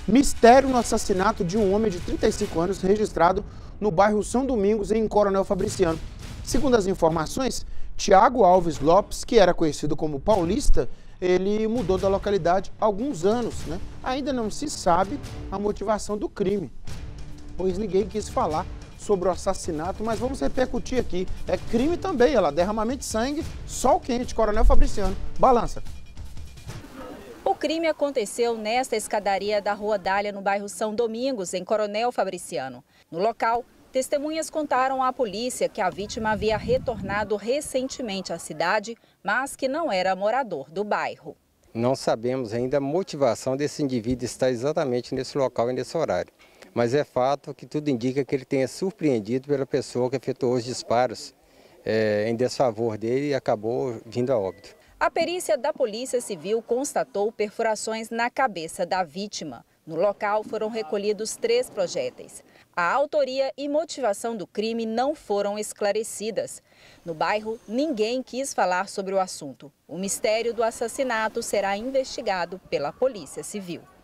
Mistério no assassinato de um homem de 35 anos registrado no bairro São Domingos, em Coronel Fabriciano. Segundo as informações, Tiago Alves Lopes, que era conhecido como Paulista, ele mudou da localidade há alguns anos, né? Ainda não se sabe a motivação do crime, pois ninguém quis falar sobre o assassinato, mas vamos repercutir aqui. É crime também, olha lá, derramamento de sangue, sol quente, Coronel Fabriciano. Balança. O crime aconteceu nesta escadaria da Rua Dália, no bairro São Domingos, em Coronel Fabriciano. No local, testemunhas contaram à polícia que a vítima havia retornado recentemente à cidade, mas que não era morador do bairro. Não sabemos ainda a motivação desse indivíduo estar exatamente nesse local e nesse horário. Mas é fato que tudo indica que ele tenha surpreendido pela pessoa que efetuou os disparos em desfavor dele e acabou vindo a óbito. A perícia da Polícia Civil constatou perfurações na cabeça da vítima. No local foram recolhidos 3 projéteis. A autoria e motivação do crime não foram esclarecidas. No bairro, ninguém quis falar sobre o assunto. O mistério do assassinato será investigado pela Polícia Civil.